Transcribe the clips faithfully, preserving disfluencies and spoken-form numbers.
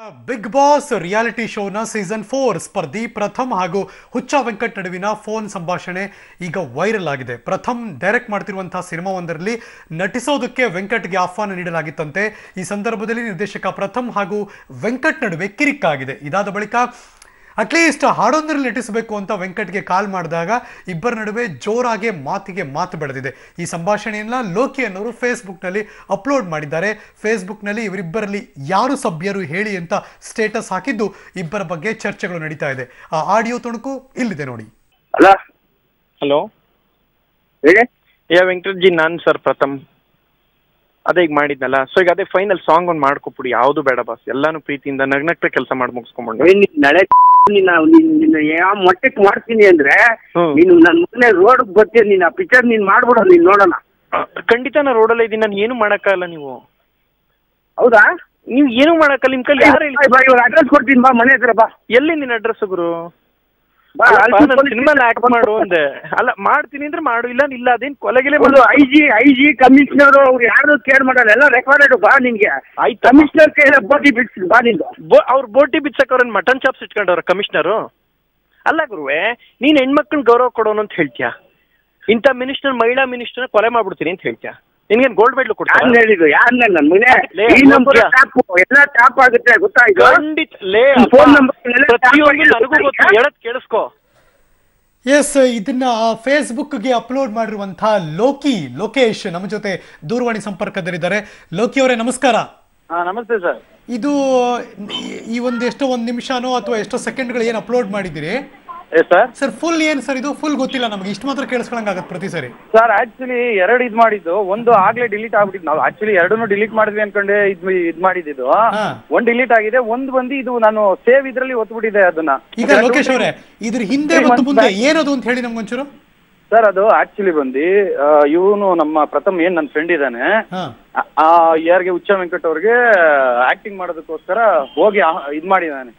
Big Boss reality ಶೋನ season four ಸ್ಪರ್ಧಿ ಪ್ರಥಮ್ ಹಾಗೂ ಹುಚ್ಚ ವೆಂಕಟ್ ನಡುವಿನ ಫೋನ್ ಸಂಭಾಷಣೆ ಈಗ ವೈರಲ್ ಆಗಿದೆ. ಪ್ರಥಮ್ ಡೈರೆಕ್ಟ್ ಮಾಡ್ತಿರುವಂತಹ ಸಿನಿಮಾವೊಂದರಲ್ಲಿ ನಟಿಸೋದಕ್ಕೆ ವೆಂಕಟ್ಗೆ ಆಹ್ವಾನ ನೀಡಲಾಗಿತ್ತಂತೆ. ಈ ಸಂದರ್ಭದಲ್ಲಿ ನಿರ್ದೇಶಕ ಪ್ರಥಮ್ ಹಾಗೂ ವೆಂಕಟ್ ನಡುವೆ ಕಿರಿಕಾಗಿದೆ. ಇದಾದ ಬಳಿಕ ಅಟ್ಲೀಸ್ಟ್ ಹಾಡೊಂದರಲ್ಲಿ ನಟಿಸಬೇಕು ಅಂತ ವೆಂಕಟ್ಗೆ ಕಾಲ್ ಮಾಡಿದಾಗ ಇಬ್ಬರ ನಡುವೆ ಜೋರಾಗಿ ಮಾತಿಗೆ ಮಾತು ಬೆಳೆದಿದೆ. ಈ ಸಂಭಾಷಣೆಯನ್ನ ಲೋಕಿ ಅನ್ನೋರು ಫೇಸ್ಬುಕ್ನಲ್ಲಿ ಅಪ್ಲೋಡ್ ಮಾಡಿದ್ದಾರೆ. ಫೇಸ್ಬುಕ್ನಲ್ಲಿ ಇವರಿಬ್ಬರಲ್ಲಿ ಯಾರು ಸಭ್ಯರು ಹೇಳಿ ಅಂತ ಸ್ಟೇಟಸ್ ಹಾಕಿದ್ದು ಇಬ್ಬರ ಬಗ್ಗೆ ಚರ್ಚೆಗಳು ನಡೀತಾ ಇದೆ. ಆ ಆಡಿಯೋ ತುಣುಕು ಇಲ್ಲಿದೆ ನೋಡಿ. ಹಲೋ ಹಲೋ ಹೇಳಿ. ಯಾ ವೆಂಕಟೇಶ್ ಜಿ, ನಾನು ಸರ್ ಪ್ರಥಮ್. ಅದೇ ಈಗ ಮಾಡಿದ್ನಲ್ಲ, ಸೊ ಈಗ ಅದೇ ಫೈನಲ್ ಸಾಂಗ್ ಒಂದು ಮಾಡ್ಕೊಬಿಡಿ. ಯಾವುದು ಬೇಡ ಬಾಸ್, ಎಲ್ಲಾನು ಪ್ರೀತಿಯಿಂದ ನಗ್ನಗ್ತಾ ಕೆಲಸ ಮಾಡಿ ಮುಗಿಸ್ಕೊಂಡ್ಬಂಡು. ನಡೆ ನಿನ್ನ ಯಾವ ಮಟ್ಟಕ್ಕೆ ಮಾಡ್ತೀನಿ ಅಂದ್ರೆ ನೀನು ನನ್ನ ಮೊನ್ನೆ ರೋಡ್ ಬರ್ತೀನಿ, ನೀನ್ ಆ ಪಿಕ್ಚರ್ ನೀನ್ ಮಾಡ್ಬಿಡ, ನೀನ್ ನೋಡೋಣ. ಖಂಡಿತ ನಾ ರೋಡಲ್ಲೇ ಇದ್ದೀನಿ, ನಾನು ಏನು ಮಾಡಕ್ಕಾಗಲ್ಲ. ನೀವು ಹೌದಾ? ನೀವು ಏನು ಮಾಡಕ್ಕಲ್ಲ. ನಿಮ್ ಕೈಲಿ ಯಾರು ಅಡ್ರೆಸ್ ಕೊಡ್ತೀನಿ ಬಾ, ಮನೆ ಹತ್ರ ಬಾ. ಎಲ್ಲಿ ನಿನ್ನ ಅಡ್ರೆಸ್ ಗುರು? ಸಿನಿಮಾ ಆಕ್ಟ್ ಮಾಡು ಅಂದೆ. ಅಲ್ಲ ಮಾಡ್ತೀನಿ ಅಂದ್ರೆ ಮಾಡು, ಇಲ್ಲ ಇಲ್ಲ ಅದೇನ್ ಕೊಲೆಗಿಲೆ I G I G commissioner ಅವ್ರು ಯಾರು ಕೇರ್ ಮಾಡಲ್ಲ, ಎಲ್ಲ ರೆಕಾರ್ಡೆಡ್ ಬಾ. ನಿನ್ಗೆ ಆಯ್ತು, ಕಮಿಷನರ್ ಕೈ ಬೋಟಿ ಬಿಡ್ಸಿ ಬಾ. ನಿಂದು ಅವ್ರು ಬೋಟಿ ಬಿಡ್ಸಕ್ ಅವ್ರನ್ನ ಮಟನ್ ಚಾಪ್ಸ್ ಇಟ್ಕೊಂಡವ್ರ ಕಮಿಷನರು. ಅಲ್ಲ ಗುರುವೆ, ನೀನ್ ಹೆಣ್ಮಕ್ಳನ್ನ ಗೌರವ ಕೊಡೋನು ಅಂತ ಹೇಳ್ತೀಯಾ? ಇಂಥ ಮಿನಿಸ್ಟರ್, ಮಹಿಳಾ ಮಿನಿಸ್ಟರ್ ಕೊಲೆ ಮಾಡ್ಬಿಡ್ತೀನಿ ಅಂತ ಹೇಳ್ತೀಯಾ? ನಿನ್ಗೇನ್ ಗೋಲ್ಡ್ ಮೆಡಲ್ ಕೊಡ್ತಾರೆ? ಹೇಳಿದ್ರು ಯಾರು? ನನ್ನ ಮನೆ ಈ ನಂಬರ್ ಎಲ್ಲ ಟ್ಯಾಪ್ ಆಗುತ್ತೆ, ಗೊತ್ತಾಯ್ತು? ಖಂಡಿತ ಲೇ, ಫೋನ್ ನಂಬರ್ ಪ್ರತಿಯೊಂದು ನನಗೂ ಗೊತ್ತು, ಹೇಳದ್ ಕೇಳಿಸ್ಕೋ. ಎಸ್, ಇದನ್ನ ಫೇಸ್ಬುಕ್ಗೆ ಅಪ್ಲೋಡ್ ಮಾಡಿರುವಂತಹ ಲೋಕಿ ಲೋಕೇಶ್ ನಮ್ಮ ಜೊತೆ ದೂರವಾಣಿ ಸಂಪರ್ಕದಲ್ಲಿದ್ದಾರೆ. ಲೋಕಿ ಅವರೇ ನಮಸ್ಕಾರ. ನಮಸ್ತೆ ಸರ್. ಇದು ಈ ಒಂದು ಎಷ್ಟೋ ಒಂದು ನಿಮಿಷನೋ ಅಥವಾ ಎಷ್ಟೋ ಸೆಕೆಂಡ್ಗಳು ಏನು ಅಪ್ಲೋಡ್ ಮಾಡಿದ್ದೀರಿ ಸರ್? ಫುಲ್ ಏನ್ ಸರ್ ಇದು? ಫುಲ್ ಗೊತ್ತಿಲ್ಲ ನಮಗೆ, ಇಷ್ಟು ಮಾತ್ರ ಕೇಳಿಸ್ಕೊಳಂಗಾಗತ್ತೆ ಪ್ರತಿ ಸರಿ. ಸರ್ ಆಕ್ಚುಲಿ ಎರಡು ಇದ್ ಮಾಡಿದ್ದು, ಒಂದು ಆಗ್ಲೇ ಡಿಲೀಟ್ ಆಗ್ಬಿಟ್ಟಿದ್ದು. ನಾವು ಆಕ್ಚುಲಿ ಎರಡನ್ನೂ ಡಿಲೀಟ್ ಮಾಡಿದ್ವಿ ಅನ್ಕೊಂಡೆ ಇದ್ ಇದ್ ಮಾಡಿದ್ದು. ಒಂದ್ ಡಿಲೀಟ್ ಆಗಿದೆ, ಒಂದ್ ಬಂದು ಇದು ನಾನು ಸೇವ್ ಇದ್ರಲ್ಲಿ ಒತ್ಬಿಟ್ಟಿದೆ ಅದನ್ನ. ಈಗ ಲೋಕೇಶ್ ಅವರೇ, ಇದ್ರ ಹಿಂದೆ ಮತ್ತು ಮುಂದೆ ಏನದು ಅಂತ ಹೇಳಿ ನಮ್ಗೊಂಚೂರು. ಸರ್ ಅದು ಆಕ್ಚುಲಿ ಬಂದು ಇವನು ನಮ್ಮ ಪ್ರಥಮ್ ಏನ್ ನನ್ನ ಫ್ರೆಂಡ್ ಇದ್ದಾನೆ, ಆ ಯಾರಿಗೆ ಹುಚ್ಚ ವೆಂಕಟ್ ಅವ್ರಿಗೆ ಆಕ್ಟಿಂಗ್ ಮಾಡೋದಕ್ಕೋಸ್ಕರ ಹೋಗಿ ಇದ್ ಮಾಡಿದಾನೆ.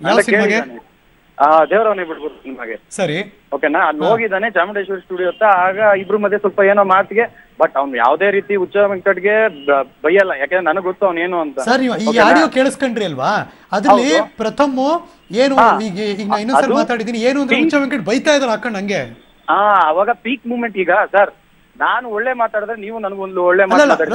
ಆ ದೇವರವನೇ ಬಿಡ್ಬೋದು ನಿಮಗೆ, ಸರಿ ಓಕೆನಾ? ಅಲ್ಲಿ ಹೋಗಿದ್ದಾನೆ ಚಾಮುಂಡೇಶ್ವರಿ ಸ್ಟುಡಿಯೋ ಹತ್ತ. ಆಗ ಇಬ್ರು ಮಧ್ಯೆ ಸ್ವಲ್ಪ ಏನೋ ಮಾತಿಗೆ, ಬಟ್ ಅವ್ನು ಯಾವ್ದೇ ರೀತಿ ಹುಚ್ಚ ವೆಂಕಟ್ಗೆ ಬೈಯಲ್ಲ, ಯಾಕಂದ್ರೆ ನನಗ್ ಗೊತ್ತು ಅವ್ನೇನು ಅಂತ. ಸರ್ ಈ ಆಡಿಯೋ ಕೇಳಿಸ್ಕೊಂಡ್ರಿ ಅಲ್ವಾ? ಅದ್ರಲ್ಲಿ ಪ್ರಥಮ್ ಏನು ಈಗ ಈಗ ಇನ್ನೊಂದ್ಸರಿ ಮಾತಾಡಿದೀನಿ, ಏನು ಅಂದ್ರೆ ಹುಚ್ಚ ವೆಂಕಟ್ ಬೈತಾ ಇದಾರೆ ಹಾಕೊಂಡ್ ಹಂಗೆ. ಹಾ, ಅವಾಗ ಪೀಕ್ ಮೂಮೆಂಟ್. ಈಗ ಸರ್ ನಾನು ಒಳ್ಳೆ ಮಾತಾಡಿದ್ರೆ ನೀವು ನನಗೊಂದು ಒಳ್ಳೆ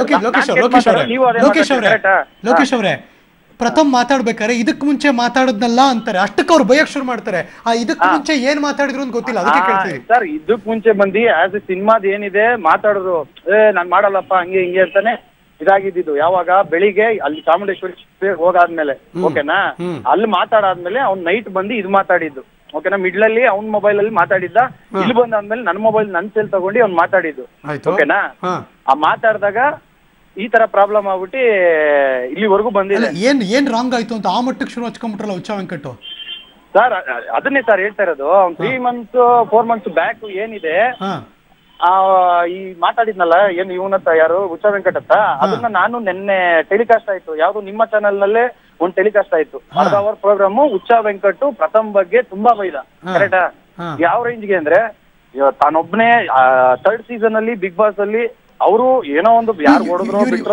ಲೋಕೇಶ್ ಅವರೇ, ಪ್ರಥಮ್ ಮಾತಾಡ್ಬೇಕಾರೆ ಇದಕ್ ಮುಂಚೆ ಮಾತಾಡದ್ನಲ್ಲ ಅಂತಾರೆ, ಅಷ್ಟಕ್ಕೆ ಅವ್ರು ಬಯಕ್ ಶುರು ಮಾಡ್ತಾರೆ. ಆ ಇದಕ್ ಮುಂಚೆ ಏನ್ ಮಾತಾಡಿದ್ರು ಅಂತ ಗೊತ್ತಿಲ್ಲ, ಅದಕ್ಕೆ ಕೇಳ್ತೀವಿ ಸರ್. ಇದಕ್ ಮುಂಚೆ ಬಂದಿ ಆಸ್ ಎ ಸಿನಿಮಾದ ಏನಿದೆ ಮಾತಾಡಿದ್ರು, ಏ ನಾನ್ ಮಾಡಲ್ಲಪ್ಪ ಹಂಗೆ ಹಿಂಗೆ ಅಂತಾನೆ ಇದಾಗಿದ್ದು. ಯಾವಾಗ ಬೆಳಿಗ್ಗೆ ಅಲ್ಲಿ ಚಾಮುಂಡೇಶ್ವರಿ ಹೋಗಾದ್ಮೇಲೆ, ಓಕೆನಾ, ಅಲ್ಲಿ ಮಾತಾಡಾದ್ಮೇಲೆ ಅವ್ನ್ ನೈಟ್ ಬಂದು ಇದು ಮಾತಾಡಿದ್ದು, ಓಕೆನಾ. ಮಿಡ್ಲ್ ಅಲ್ಲಿ ಅವ್ನ್ ಮೊಬೈಲ್ ಅಲ್ಲಿ ಮಾತಾಡಿದ್ದ, ಇಲ್ಲಿ ಬಂದಾದ್ಮೇಲೆ ನನ್ ಮೊಬೈಲ್ ನನ್ ಸೆಲ್ ತಗೊಂಡು ಅವ್ನ್ ಮಾತಾಡಿದ್ದು, ಓಕೆನಾ. ಆ ಮಾತಾಡಿದಾಗ ಈ ತರ ಪ್ರಾಬ್ಲಮ್ ಆಗ್ಬಿಟ್ಟು ಇಲ್ಲಿವರೆಗೂ ಬಂದಿದೆ. ಏನ್ ಏನ್ ರಾಂಗ್ ಆಯ್ತು ಅಂತ ಆ ಮಟ್ಟಕ್ಕೆ ಶುರು ಹಚ್ಕೊಂಡ್ಬಿಟ್ರಲ್ಲ ಹುಚ್ಚ ವೆಂಕಟ್ ಸರ್. ಅದನ್ನೇ ಸರ್ ಹೇಳ್ತಾ ಇರೋದು. ಅವ್ನ್ three months four months back ಏನಿದೆ ಆ ಈ ಮಾತಾಡಿದ್ನಲ್ಲ ಏನ್ ಇವನತ್ತ, ಯಾರು ಹುಚ್ಚ ವೆಂಕಟ್ ಹತ್ತ, ಅದನ್ನ ನಾನು ನಿನ್ನೆ ಟೆಲಿಕಾಸ್ಟ್ ಆಯ್ತು, ಯಾವ್ದು ನಿಮ್ಮ ಚಾನೆಲ್ ನಲ್ಲೇ ಒಂದ್ ಟೆಲಿಕಾಸ್ಟ್ ಆಯ್ತು, ಅರ್ಧ ಅವರ್ ಪ್ರೋಗ್ರಾಮ್. ಹುಚ್ಚ ವೆಂಕಟ್ ಪ್ರಥಮ್ ಬಗ್ಗೆ ತುಂಬಾ ಬೈದ, ಕರೆಕ್ಟಾ? ಯಾವ ರೇಂಜ್ಗೆ ಅಂದ್ರೆ ತಾನೊಬ್ನೇ ಥರ್ಡ್ ಸೀಸನ್ ಅಲ್ಲಿ ಬಿಗ್ ಬಾಸ್ ಅಲ್ಲಿ ಅವರು ಏನೋ ಒಂದು ಯಾರು ಹೊಡೆದ್ರು ಬಿಟ್ರು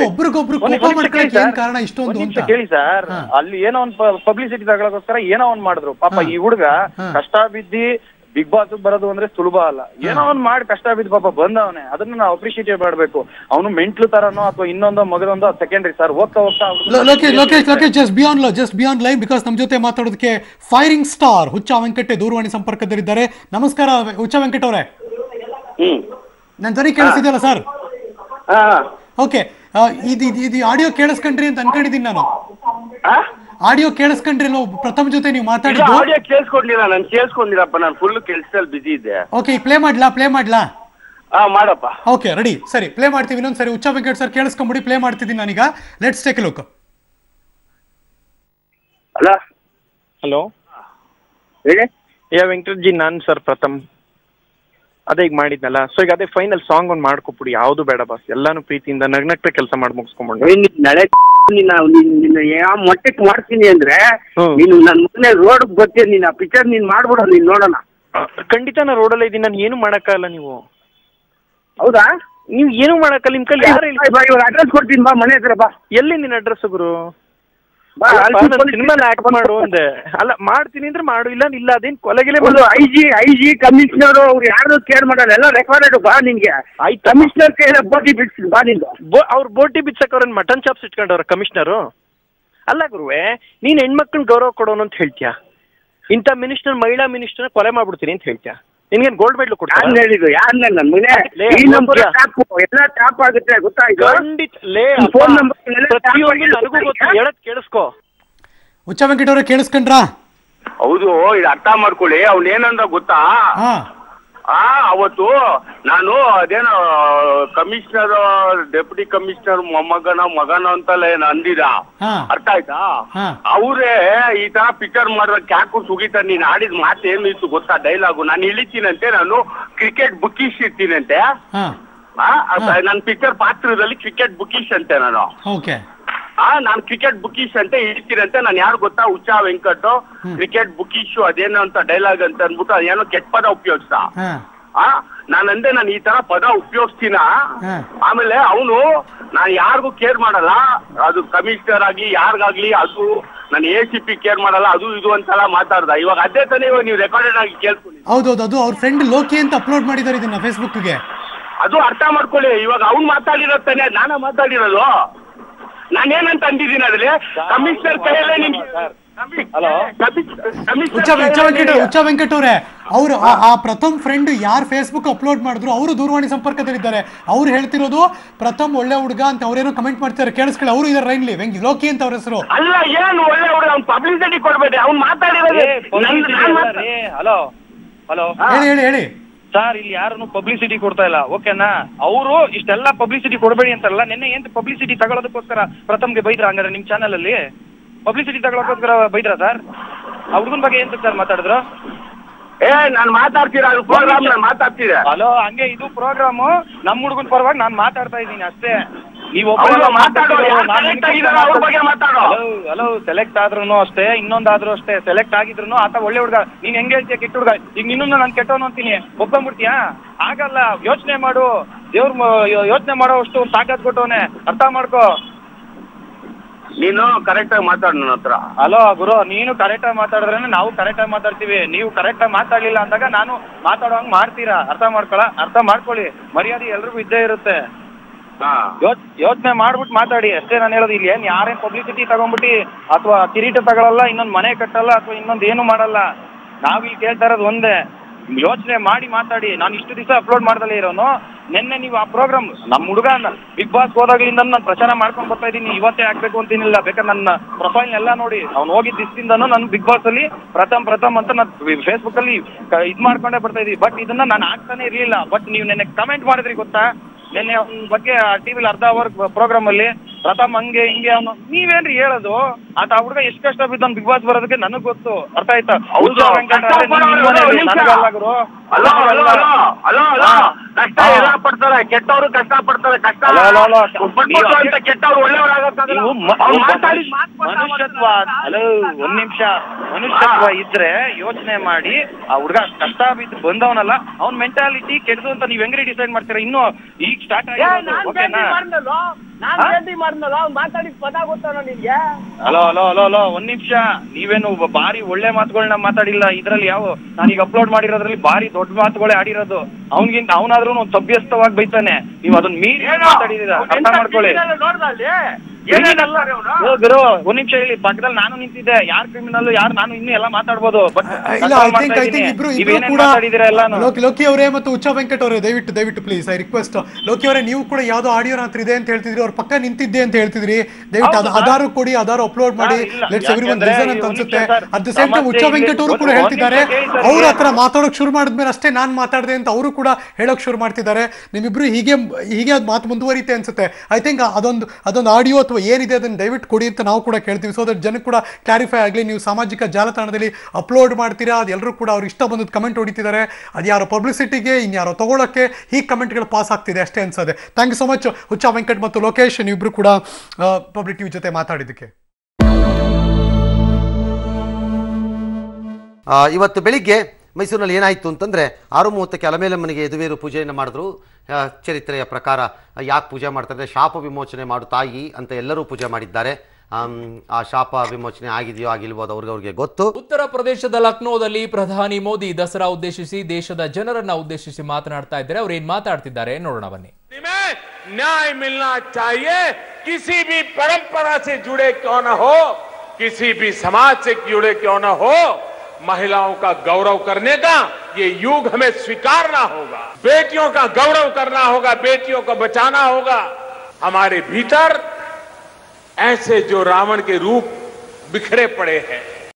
ಕೇಳಿ ಸರ್, ಅಲ್ಲಿ ಏನೋ ಒಂದು ಪಬ್ಲಿಸಿಟಿ ತಗೊಳಕೋಸ್ಕರ ಏನೋ ಒಂದ್ ಮಾಡಿದ್ರು. ಪಾಪ ಈ ಹುಡುಗ ಕಷ್ಟ ಬಿದ್ದಿ ಬಿಗ್ ಬಾಸ್ ಬರೋದು ಅಂದ್ರೆ ಸುಲಭ ಅಲ್ಲ. ಏನೋ ಒಂದ್ ಮಾಡಿ ಕಷ್ಟ ಬಿದ್ದು ಪಾಪ ಬಂದವನೇ, ಅದನ್ನ ನಾವು ಅಪ್ರಿಶಿಯೇಟ್ ಮಾಡ್ಬೇಕು. ಅವನು ಮೆಂಟ್ಲು ತರನೋ ಅಥವಾ ಇನ್ನೊಂದೋ ಮಗದೊಂದೋ ಸೆಕೆಂಡ್ರಿ ಸರ್. ಹೋಗ್ತಾ ಹೋಗ್ತಾ just beyond just beyond live because ನಮ್ ಜೊತೆ ಮಾತಾಡೋದಕ್ಕೆ ಫೈರಿಂಗ್ ಸ್ಟಾರ್ ಹುಚ್ಚ ವೆಂಕಟೆ ದೂರವಾಣಿ ಸಂಪರ್ಕದಲ್ಲಿದ್ದಾರೆ. ನಮಸ್ಕಾರ ಹುಚ್ಚ ವೆಂಕಟ್ ಅವರೇ. ನನ್ ಧ್ವನಿ ಕೇಳಿಸಿದೆಯಲ್ಲ ಸರ್? ಓಕೆ, ಇದು ಇದು ಆಡಿಯೋ ಕೇಳಿಸ್ಕೊಂಡ್ರಿ ಅಂತ ಅನ್ಕೊಂಡಿದ್ದೀನಿ ನಾನು. ಆಡಿಯೋ ಕೇಳಿಸ್ಕೊಂಡ್ರಿ ಪ್ರಥಮ್ ಜೊತೆ ನೀವು ಮಾತಾಡಿದ್ದು? ಆಡಿಯೋ ಕೇಳಿಸ್ಕೊಂಡಿಲ್ಲ, ನಾನು ಕೇಳಿಸ್ಕೊಂಡಿಲ್ಲಪ್ಪ, ನಾನು ಫುಲ್ ಕೆಲಸದಲ್ಲಿ ಬಿಸಿ ಇದ್ದೆ. ಓಕೆ, ಪ್ಲೇ ಮಾಡ್ಲಾ ಪ್ಲೇ ಮಾಡ್ಲಾ ಹಾ ಮಾಡಪ್ಪ. ಓಕೆ ರೆಡಿ, ಸರಿ ಪ್ಲೇ ಮಾಡ್ತೀವಿ. ಇನ್ನೊಂದ್ಸರಿ ಹುಚ್ಚ ವೆಂಕಟ್ ಸರ್ ಕೇಳಿಸ್ಕೊಂಬಿಡಿ, ಪ್ಲೇ ಮಾಡ್ತಿದ್ದೀನಿ ನಾನೀಗ. Let's take a look. Hello hello ಹೇಳಿ. ಯಾ ವೆಂಕಟೇಶ್ ಜಿ, ನಾನು ಸರ್ ಪ್ರಥಮ್. ಅದೇ ಈಗ ಮಾಡಿದ್ನಲ್ಲ, ಸೊ ಈಗ ಅದೇ ಫೈನಲ್ ಸಾಂಗ್ ಒಂದು ಮಾಡ್ಕೊಬಿಡಿ. ಯಾವ್ದು ಬೇಡ ಬಾಸ್, ಎಲ್ಲಾನು ಪ್ರೀತಿಯಿಂದ ನಗ್ನಗ್ತಾ ಕೆಲಸ ಮಾಡಿ ಮುಗಿಸ್ಕೊಂಡ್ಬಂಡು. ನಡೆ ನಿನ್ನ ಯಾವ ಮಟ್ಟಕ್ಕೆ ಮಾಡ್ತೀನಿ ಅಂದ್ರೆ ನೀನು ನನ್ನ ಮೊನ್ನೆ ರೋಡ್ ಬರ್ತೀನಿ, ನೀನ್ ಆ ಪಿಕ್ಚರ್ ನೀನ್ ಮಾಡ್ಬಿಡ, ನೀನ್ ನೋಡೋಣ. ಖಂಡಿತ ನಾ ರೋಡಲ್ಲೇ ಇದ್ದೀನಿ, ನಾನು ಏನು ಮಾಡಕ್ಕಾಗಲ್ಲ. ನೀವು ಹೌದಾ? ನೀವು ಏನು ಮಾಡಕ್ಕಲ್ಲ. ನಿಮ್ ಕೈಲಿ ಯಾರು? ಅಡ್ರೆಸ್ ಕೊಡ್ತೀನಿ ಬಾ, ಮನೆ ಹತ್ರ ಬಾ. ಎಲ್ಲಿ ನಿನ್ನ ಅಡ್ರೆಸ್ ಗುರು? ಸಿನಿಮಾ ಆಕ್ಟ್ ಮಾಡು ಅಂದೆ. ಅಲ್ಲ ಮಾಡ್ತೀನಿ ಅಂದ್ರೆ ಮಾಡು, ಇಲ್ಲ ಇಲ್ಲ ಅದೇನ್ ಕೊಲೆಗಿಲೆ I G I G commissioner ಅವ್ರು ಯಾರು ಕೇರ್ ಮಾಡಲ್ಲ, ಎಲ್ಲ ರೆಕಾರ್ಡೆಡ್ ಬಾ ನಿನ್ಗೆ. ಆಯ್ತು ಕಮಿಷನರ್ ಕೈಯಲ್ಲಿ ಬೋಟಿ ಬಿಡ್ಸಿ ಬಾ ನಿಂದು. ಅವ್ರು ಬೋಟಿ ಬಿಡ್ಸಕ್ ಅವ್ರನ್ನ ಮಟನ್ ಚಾಪ್ಸ್ ಇಟ್ಕೊಂಡವ್ರ ಕಮಿಷನರು. ಅಲ್ಲ ಗುರುವೆ, ನೀನ್ ಹೆಣ್ಮಕ್ಳನ್ನ ಗೌರವ ಕೊಡೋನು ಅಂತ ಹೇಳ್ತೀಯ, ಇಂಥ ಮಿನಿಸ್ಟರ್ ಮಹಿಳಾ ಮಿನಿಸ್ಟರ್ ಕೊಲೆ ಮಾಡ್ಬಿಡ್ತೀನಿ ಅಂತ ಹೇಳ್ತೀಯ. ನಿನ್ಗೇನ್ ಗೋಲ್ಡ್ ಮೆಡಲ್ ಕೊಡ್ತಾರೆ? ಹೇಳಿದ್ರು ಯಾರನ್ನ ನನ್ನ ಮನೆ ಈ ನಂಬರ್ ಟ್ಯಾಪ್ ಎಲ್ಲ ಟ್ಯಾಪ್ ಆಗುತ್ತೆ ಗೊತ್ತಾಯ್ತು. ಖಂಡಿತ ಲೇ ಫೋನ್ ನಂಬರ್ ಪ್ರತಿಯೊಂದು ನನಗೂ ಗೊತ್ತು, ಹೇಳದ್ ಕೇಳಿಸ್ಕೋ. ಹುಚ್ಚ ವೆಂಕಟ್ ಅವರೇ ಕೇಳಿಸ್ಕೊಂಡ್ರಾ? ಹೌದು, ಇದು ಅರ್ಥ ಮಾಡ್ಕೊಳ್ಳಿ. ಅವ್ನೇನಂದ ಗೊತ್ತಾ, ಆ ಅವತ್ತು ನಾನು ಅದೇನೋ ಕಮಿಷನರ್ ಡೆಪ್ಯೂಟಿ ಕಮಿಷನರ್ ಮೊಮ್ಮಗನ ಮಗನ ಅಂತಲ್ಲ ಏನ ಅಂದಿದ, ಅರ್ಥ ಆಯ್ತಾ? ಅವರೇ ಈ ತರ ಪಿಕ್ಚರ್ ಮಾಡಿದ್ರೆ ಕ್ಯಾಕು ಸುಗಿತ ನೀನ್ ಆಡಿದ ಮಾತು ಏನು ಇತ್ತು ಗೊತ್ತಾ ಡೈಲಾಗು? ನಾನು ಇಳಿತೀನಂತೆ, ನಾನು ಕ್ರಿಕೆಟ್ ಬುಕ್ಕೀಶ್ ಇರ್ತೀನಂತೆ. ನನ್ನ ಪಿಕ್ಚರ್ ಪಾತ್ರದಲ್ಲಿ ಕ್ರಿಕೆಟ್ ಬುಕ್ಕೀಶ್ ಅಂತೆ ನಾನು. ಆ ನಾನ್ ಕ್ರಿಕೆಟ್ ಬುಕ್ಕೀಶ್ ಅಂತ ಇರ್ತೀರಂತೆ. ನಾನು ಯಾರು ಗೊತ್ತಾ? ಹುಚ್ಚ ವೆಂಕಟ್ ಕ್ರಿಕೆಟ್ ಬುಕ್ಕೀಶ್ ಅದೇನೋ ಅಂತ ಡೈಲಾಗ್ ಅಂತ ಅನ್ಬಿಟ್ಟು ಅದೇನೋ ಕೆಟ್ಟ ಪದ ಉಪಯೋಗಿಸ್ತ. ಆ ನಾನಂದೆ ನಾನು ಈ ತರ ಪದ ಉಪಯೋಗಿಸ್ತೀನ. ಆಮೇಲೆ ಅವನು ನಾನು ಯಾರಿಗೂ ಕೇರ್ ಮಾಡಲ್ಲ, ಅದು ಕಮಿಷನರ್ ಆಗಿ ಯಾರಿಗಾಗ್ಲಿ, ಅದು ನಾನು ಎ ಸಿ ಪಿ ಕೇರ್ ಮಾಡಲ್ಲ, ಅದು ಇದು ಅಂತೆಲ್ಲ ಮಾತಾಡ್ದ. ಇವಾಗ ಅದೇ ತಾನೇ ಇವಾಗ ನೀವು ರೆಕಾರ್ಡೆಡ್ ಆಗಿ ಕೇಳ್ಕೊಳ್ಳಿ. ಹೌದೌದು, ಅದು ಅವ್ರ ಫ್ರೆಂಡ್ ಲೋಕಿ ಅಂತ ಅಪ್ಲೋಡ್ ಮಾಡಿದ್ದಾರೆ ಇದನ್ನ ಫೇಸ್ಬುಕ್ಗೆ. ಅದು ಅರ್ಥ ಮಾಡ್ಕೊಳ್ಳಿ. ಇವಾಗ ಅವ್ನು ಮಾತಾಡಿರೋದು ತಾನೆ, ನಾನ ಮಾತಾಡಿರೋದು. ನಾನೇನಂತ ಅಂದಿದ್ದೀನಿ ಅದ್ರಲ್ಲಿ ಕಮಿಷನರ್ ಕೈಯಲ್ಲೇ ನಿಮ್ಗೆ ಹುಚ್ಚ ವೆಂಕಟ್ ಅವರೇ, ಅವರು ಆ ಪ್ರಥಮ್ ಫ್ರೆಂಡ್ ಯಾರು ಫೇಸ್ಬುಕ್ ಅಪ್ಲೋಡ್ ಮಾಡಿದ್ರು ಅವರು ದೂರವಾಣಿ ಸಂಪರ್ಕದಲ್ಲಿದ್ದಾರೆ. ಅವ್ರು ಹೇಳ್ತಿರೋದು ಪ್ರಥಮ್ ಒಳ್ಳೆ ಹುಡುಗ ಅಂತ ಅವ್ರೇನೋ ಕಮೆಂಟ್ ಮಾಡ್ತಾರೆ, ಕೇಳಿಸ್ಕೊಳ್ಳಿ. ಅವರು ಇದಾರೆ ರೈನ್ಲಿ ವೆಂಕಿ ಲೋಕಿ ಅಂತ ಅವ್ರ ಹೆಸರು. ಅಲ್ಲ ಏನು ಒಳ್ಳೆ ಹುಡುಗ, ಅವ್ನು ಪಬ್ಲಿಸಿಟಿ ಕೊಡ್ಬೇಡಿ. ಅವ್ನು ಮಾತಾಡಿರೋದು. ಹಲೋ ಹಲೋ ಹೇಳಿ ಹೇಳಿ ಹೇಳಿ ಸರ್, ಇಲ್ಲಿ ಯಾರನ್ನು ಪಬ್ಲಿಸಿಟಿ ಕೊಡ್ತಾ ಇಲ್ಲ, ಓಕೆನಾ? ಅವರು ಇಷ್ಟೆಲ್ಲ ಪಬ್ಲಿಸಿಟಿ ಕೊಡಬೇಡಿ ಅಂತಾರಲ್ಲ, ನಿನ್ನೆ ಏನ್ ಪಬ್ಲಿಸಿಟಿ ತಗೊಳ್ಳೋದಕ್ಕೋಸ್ಕರ ಪ್ರಥಮ್ಗೆ ಬೈದ್ರ? ಹಂಗಾರೆ ನಿಮ್ ಚಾನಲ್ ಅಲ್ಲಿ ಪಬ್ಲಿಸಿಟಿ ತಗೊಳ್ಳೋಕೋಸ್ಕರ ಬೈದ್ರ ಸರ್? ಆ ಹುಡುಗನ ಬಗ್ಗೆ ಏನ್ ಸರ್ ಮಾತಾಡಿದ್ರು? ಏ ನಾನು ಮಾತಾಡ್ತೀರಾ, ಅದು ಪ್ರೋಗ್ರಾಮ್ ನಾನು ಮಾತಾಡ್ತೀರಾ? ಹಲೋ, ಹಂಗೆ ಇದು ಪ್ರೋಗ್ರಾಮು, ನಮ್ಮ ಹುಡುಗನ ಪರವಾಗಿ ನಾನು ಮಾತಾಡ್ತಾ ಇದ್ದೀನಿ ಅಷ್ಟೇ. ನೀವು ಹಲೋ ಸೆಲೆಕ್ಟ್ ಆದ್ರೂ ಅಷ್ಟೇ, ಇನ್ನೊಂದಾದ್ರೂ ಅಷ್ಟೇ, ಸೆಲೆಕ್ಟ್ ಆಗಿದ್ರು ಆತ ಒಳ್ಳೆ ಹುಡುಗ. ನೀನ್ ಹೆಂಗೆ ಹೇಳ್ತೀಯ ಕೆಟ್ಟ ಹುಡುಗ? ಈಗ ನಿನ್ನೂ ನಾನು ಕೆಟ್ಟವನು ಅಂತೀನಿ, ಒಪ್ಕೊಂಡ್ಬಿಡ್ತೀಯಾ? ಆಗಲ್ಲ, ಯೋಚನೆ ಮಾಡು. ದೇವ್ರ ಯೋಚನೆ ಮಾಡೋ ಅಷ್ಟು ತಾಕತ್ ಕೊಟ್ಟವನೆ, ಅರ್ಥ ಮಾಡ್ಕೋ. ನೀನು ಕರೆಕ್ಟ್ ಆಗಿ ಮಾತಾಡ ನನ್ನ ಹತ್ರ. ಹಲೋ ಗುರು, ನೀನು ಕರೆಕ್ಟ್ ಆಗಿ ಮಾತಾಡಿದ್ರೆ ನಾವು ಕರೆಕ್ಟ್ ಆಗಿ ಮಾತಾಡ್ತೀವಿ. ನೀವು ಕರೆಕ್ಟ್ ಆಗಿ ಮಾತಾಡ್ಲಿಲ್ಲ ಅಂದಾಗ ನಾನು ಮಾತಾಡೋಂಗ್ ಮಾಡ್ತೀರಾ? ಅರ್ಥ ಮಾಡ್ಕೊಳ ಅರ್ಥ ಮಾಡ್ಕೊಳ್ಳಿ. ಮರ್ಯಾದೆ ಎಲ್ರಿಗೂ ಇದ್ದೇ ಇರುತ್ತೆ. ಯೋಚನೆ ಮಾಡ್ಬಿಟ್ಟು ಮಾತಾಡಿ ಅಷ್ಟೇ ನಾನು ಹೇಳೋದು. ಇಲ್ಲಿ ಏನ್ ಯಾರೇನ್ ಪಬ್ಲಿಸಿಟಿ ತಗೊಂಡ್ಬಿಟ್ಟು ಅಥವಾ ಕಿರೀಟ ತಗೊಳಲ್ಲ, ಇನ್ನೊಂದ್ ಮನೆ ಕಟ್ಟಲ್ಲ, ಅಥವಾ ಇನ್ನೊಂದ್ ಏನು ಮಾಡಲ್ಲ. ನಾವ್ ಇಲ್ಲಿ ಕೇಳ್ತಾ ಇರೋದು ಒಂದೇ, ಯೋಚನೆ ಮಾಡಿ ಮಾತಾಡಿ. ನಾನು ಇಷ್ಟು ದಿವಸ ಅಪ್ಲೋಡ್ ಮಾಡ್ದಲೇ ಇರೋನು. ನಿನ್ನೆ ನೀವು ಆ ಪ್ರೋಗ್ರಾಮ್ ನಮ್ಮ ಹುಡುಗ ಬಿಗ್ ಬಾಸ್ ಹೋದಾಗ್ಲಿಂದ ನಾನು ಪ್ರಚಾರ ಮಾಡ್ಕೊಂಡು ಬರ್ತಾ ಇದ್ದೀನಿ. ಇವತ್ತೇ ಆಗ್ಬೇಕು ಅಂತೇನಿಲ್ಲ, ಬೇಕಾದ್ರೆ ನನ್ನ ಪ್ರೊಫೈಲ್ ಎಲ್ಲ ನೋಡಿ. ಅವ್ನು ಹೋಗಿದ್ದ ದಿವಸದಿಂದನೂ ನಾನು ಬಿಗ್ ಬಾಸ್ ಅಲ್ಲಿ ಪ್ರಥಮ್ ಪ್ರಥಮ್ ಅಂತ ನಾನು ಫೇಸ್ಬುಕ್ ಅಲ್ಲಿ ಇದ್ ಮಾಡ್ಕೊಂಡೇ ಬರ್ತಾ ಇದೀವಿ. ಬಟ್ ಇದನ್ನ ನಾನು ಆಗ್ತಾನೆ ಇರ್ಲಿಲ್ಲ. ಬಟ್ ನೀವು ನೆನ್ನೆ ಕಮೆಂಟ್ ಮಾಡಿದ್ರಿ ಗೊತ್ತಾ? ನಿನ್ನೆ ಅವನ ಬಗ್ಗೆ ಟಿವಿಲಿ ಅರ್ಧ ಅವರ್ ಪ್ರೋಗ್ರಾಮ್ ಅಲ್ಲಿ ಪ್ರಥಮ್ ಹಂಗೆ ಹಿಂಗೆ ಅವನು ನೀವೇನ್ರಿ ಹೇಳೋದು? ಆತ ಹುಡುಗ ಎಷ್ಟು ಕಷ್ಟ ಬಿದ್ದವನು ಬಿಗ್ ಬಾಸ್ ಬರೋದಕ್ಕೆ ನನಗ್ ಗೊತ್ತು, ಅರ್ಥ ಆಯ್ತಾ? ಕೆಟ್ಟವರು ಕಷ್ಟ ಪಡ್ತಾರೆ, ಕಷ್ಟ ಕೆಟ್ಟವ್ರು ಮನುಷ್ಯತ್ವ. ಹಲೋ ಒಂದ್ ನಿಮಿಷ, ಮನುಷ್ಯತ್ವ ಇದ್ರೆ ಯೋಚನೆ ಮಾಡಿ. ಆ ಹುಡುಗ ಕಷ್ಟ ಬಿದ್ದು ಬಂದವನಲ್ಲ, ಅವ್ನ ಮೆಂಟಾಲಿಟಿ ಕೆಟ್ಟದು ಅಂತ ನೀವ್ ಹೆಂಗ್ರಿ ಡಿಸೈಡ್ ಮಾಡ್ತೀರಾ? ಇನ್ನು ಈಗ ಸ್ಟಾರ್ಟ್ ಆಗಿದೆ, ಓಕೆನಾ? ಹಲೋ ಹಲೋ ಹಲೋ ಹಲೋ ಒಂದ್ ನಿಮಿಷ, ನೀವೇನು ಬಾರಿ ಒಳ್ಳೆ ಮಾತುಗಳನ್ನ ಮಾತಾಡಿಲ್ಲ ಇದ್ರಲ್ಲಿ. ಯಾವ ನಾನೀಗ ಅಪ್ಲೋಡ್ ಮಾಡಿರೋದ್ರಲ್ಲಿ ಬಾರಿ ದೊಡ್ಡ ಮಾತುಗಳೇ ಆಡಿರೋದು. ಅವನಿಗಿಂತ ಅವನಾದ್ರೂ ಒಂದು ಸಭ್ಯಸ್ಥವಾಗಿ ಬೈತಾನೆ, ನೀವು ಅದನ್ನ ಮೀರಿ ಮಾತಾಡಿದೀರ, ಅರ್ಥ ಮಾಡ್ಕೊಳ್ಳಿ. ಗುರು ಒಂದ್ ನಿಮಿಷ ಹೇಳಿ, ಪಕ್ಕದಲ್ಲಿ ನಾನು ನಿಂತಿದ್ದೆ. ಯಾರು ಕ್ರಿಮಿನಲ್ ಯಾರು ನಾನು ಇನ್ನೂ ಎಲ್ಲ ಮಾತಾಡ್ಬೋದು. ಲೋಕಿ ಅವರೇ ಮತ್ತು ಹುಚ್ಚ ವೆಂಕಟ್ ಅವರೇ, ದಯವಿಟ್ಟು ದಯವಿಟ್ಟು ಪ್ಲೀಸ್ ಐ ರಿಕ್ವೆಸ್ಟ್. ಲೋಕಿ ಅವರೇ, ನೀವು ಕೂಡ ಯಾವ್ದೋ ಆಡಿಯೋ ಹತ್ರ ಇದೆ ಅಂತ ಹೇಳ್ತಿದ್ರಿ, ಅವ್ರ ಪಕ್ಕ ನಿಂತಿದ್ದೆ ಅಂತ ಹೇಳ್ತಿದ್ರಿ. ದಯವಿಟ್ಟು ಅದು ಆಧಾರ ಕೊಡಿ, ಆಧಾರ ಅಪ್ಲೋಡ್ ಮಾಡಿ. ಲೆಟ್ಸ್ ಎವ್ರಿವನ್ ಲಿಸನ್ ಅಂತ ಅನ್ಸುತ್ತೆ. At the same time Huccha Venkat ಅವರು ಕೂಡ ಹೇಳ್ತಿದ್ದಾರೆ, ಅವ್ರ ಹತ್ರ ಮಾತಾಡೋಕ್ ಶುರು ಮಾಡಿದ್ಮೇಲೆ ಅಷ್ಟೇ ನಾನ್ ಮಾತಾಡಿದೆ ಅಂತ ಅವರು ಕೂಡ ಹೇಳೋಕ್ ಶುರು ಮಾಡ್ತಿದ್ದಾರೆ. ನಿಮ್ಮಿಬ್ರು ಹೀಗೆ ಹೀಗೆ ಅದು ಮಾತು ಮುಂದುವರಿತೆ ಅನ್ಸುತ್ತೆ. ಐ ಥಿಂಕ್ ಅದೊಂದು ಅದೊಂದು ಆಡಿಯೋ ಅಥವಾ ಏನಿದೆ ಅದನ್ನು ದಯವಿಟ್ಟು ಕೊಡಿ ಅಂತ ನಾವು ಕೂಡ ಕೇಳ್ತೀವಿ. ಸೊ ದಟ್ ಜನಕ್ಕೆ ಕೂಡ ಕ್ಲಾರಿಫೈ ಆಗಲಿ. ನೀವು ಸಾಮಾಜಿಕ ಜಾಲತಾಣದಲ್ಲಿ ಅಪ್ಲೋಡ್ ಮಾಡ್ತೀರಾ, ಅದು ಎಲ್ಲರೂ ಕೂಡ ಅವ್ರಿಗೆ ಇಷ್ಟ ಬಂದದ್ದು ಕಮೆಂಟ್ ಹೊಡಿತಿದ್ದಾರೆ. ಅದು ಯಾರೋ ಪಬ್ಲಿಸಿಟಿಗೆ, ಇನ್ಯಾರೋ ತಗೊಳ್ಳೋಕ್ಕೆ ಹೀಗೆ ಕಮೆಂಟ್ಗಳು ಪಾಸ್ ಆಗ್ತಿದೆ ಅಷ್ಟೇ ಅನ್ಸೋದೆ. Thank you so much Huccha Venkat ಮತ್ತು ಲೋಕೇಶ್, ನೀವಿಬ್ರು ಕೂಡ ಪಬ್ಲಿಕ್ ಟಿವಿ ಜೊತೆ ಮಾತಾಡಿದ್ದಕ್ಕೆ. ಇವತ್ತು ಬೆಳಿಗ್ಗೆ ಮೈಸೂರಿನಲ್ಲಿ ಏನಾಯಿತು ಅಂತಂದರೆ, ಆರು ಮೂವತ್ತಕ್ಕೆ ಅಲಮೇಲಮ್ಮನಿಗೆ ಯದುವೀರು ಪೂಜೆಯನ್ನು ಮಾಡಿದ್ರು. ಚರಿತ್ರೆಯ ಪ್ರಕಾರ ಯಾಕೆ ಪೂಜೆ ಮಾಡ್ತಾರೆ, ಶಾಪ ವಿಮೋಚನೆ ಮಾಡು ತಾಯಿ ಅಂತ ಎಲ್ಲರೂ ಪೂಜೆ ಮಾಡಿದ್ದಾರೆ. ಆ ಶಾಪ ವಿಮೋಚನೆ ಆಗಿದೆಯೋ ಆಗಿಲ್ಬೋದು ಅವ್ರಿಗೆ ಅವ್ರಿಗೆ ಗೊತ್ತು. ಉತ್ತರ ಪ್ರದೇಶದ ಲಕ್ನೋದಲ್ಲಿ ಪ್ರಧಾನಿ ಮೋದಿ ದಸರಾ ಉದ್ದೇಶಿಸಿ ದೇಶದ ಜನರನ್ನ ಉದ್ದೇಶಿಸಿ ಮಾತನಾಡ್ತಾ ಇದ್ದಾರೆ. ಅವ್ರು ಏನ್ ಮಾತಾಡ್ತಿದ್ದಾರೆ ನೋಡೋಣ ಬನ್ನಿ. न्याय मिलना चाहिए, किसी भी परंपरा से जुड़े क्यों न हो, किसी भी समाज से जुड़े क्यों न हो, महिलाओं का गौरव करने का ये युग हमें स्वीकारना होगा. बेटियों का गौरव करना होगा, बेटियों को बचाना होगा. हमारे भीतर ऐसे जो रावण के रूप बिखरे पड़े हैं